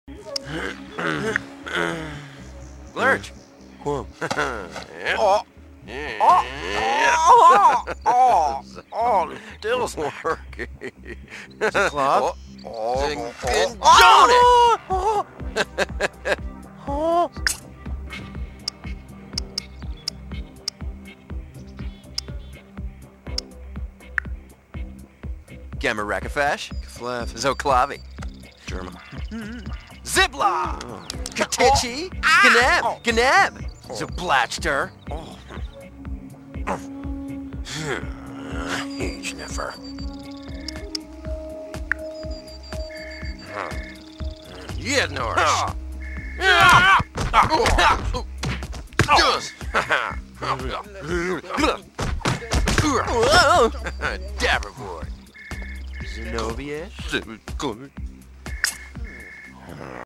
Lurch. Quam. Still working. Club? And John it! Gamma Rakafash. Flav. Zoklavi. German. Zipla! Katichi! Ganab! Ganab! Zoblachter! Sniffer. Yednors! Dapper boy. Zenobia.